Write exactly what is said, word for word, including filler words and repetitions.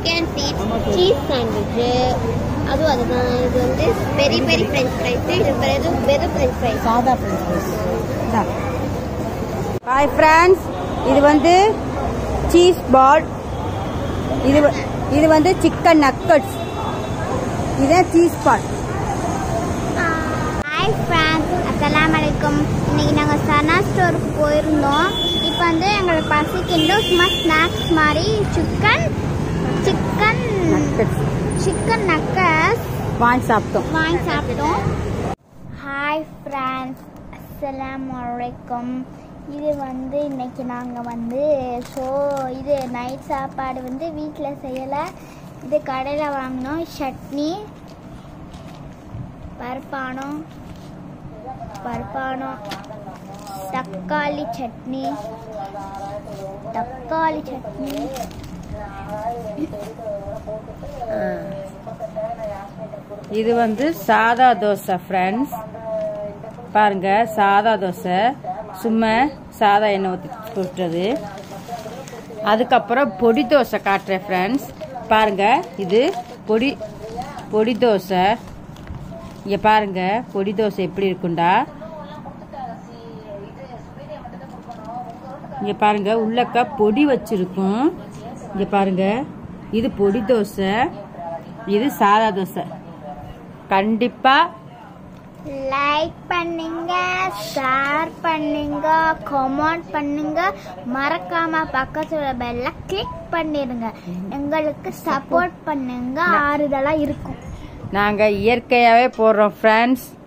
Chicken cheese cheese sandwich அதுவும் அதுதான். இது வந்து பெரிய பெரிய ஃப்ரெஞ்ச் ஃப்ரைஸ், இது வெறும் வெறும் ஃப்ரெஞ்ச் ஃப்ரைஸ், சாதா ஃப்ரெஞ்ச் ஃப்ரைஸ். ஹாய் ஃப்ரெண்ட்ஸ், இது வந்து சீஸ் பால், இது இது வந்து சிக்கன் நக்கட்ஸ், இதுதான் சீஸ் பால். ஹாய் ஃப்ரெண்ட்ஸ், அஸ்ஸலாமு அலைக்கும். இன்னைக்கு நாங்கள் சனா ஸ்டோருக்கு போயிருந்தோம். இப்போ வந்து எங்களுக்கு பசிக்கின்றோம். சும்மா ஸ்நாக்ஸ் மாதிரி சிக்கன் சிக்கன் சிக்கன் நக்கட்ஸ் வாங்கி சாப்பிட்டோம் வாங்கி சாப்பிட்டோம். ஹாய் ஃப்ரெண்ட்ஸ், அஸ்ஸலாமு அலைக்கும். இது வந்து இன்னைக்கு நாங்கள் வந்து ஷோ இது நைட் சாப்பாடு வந்து வீட்டில் செய்யலை, இது கடையில் வாங்கினோம். சட்னி, பருப்பானம் பருப்பானம் தக்காளி சட்னி தக்காளி சட்னி இது வந்து சாதா தோசை ஃப்ரெண்ட்ஸ். பாருங்க, சாதா தோசை, சும்மா சாதா எண்ணெய் ஊற்றி போட்டது. அதுக்கப்புறம் பொடி தோசை காட்டுறேன் ஃப்ரெண்ட்ஸ். பாருங்க, இது பொடி பொடி தோசை. இங்கே பாருங்க பொடி தோசை எப்படி இருக்குண்டா. இங்கே பாருங்க உள்ளக்க பொடி வச்சிருக்கும். இங்கே பாருங்க, இது பொடி தோசை, இது சாதா தோசை. கண்டிப்பா லைக் பண்ணுங்க, ஷேர் பண்ணுங்க, கமெண்ட் பண்ணுங்க, மறக்காம பக்கத்துல பெல்ல கிளிக் பண்ணிருங்க. எங்களுக்கு சப்போர்ட் பண்ணுங்க, ஆறுதலா இருக்கும். நாங்க இயற்கையாவே போடுறோம் ஃப்ரெண்ட்ஸ்.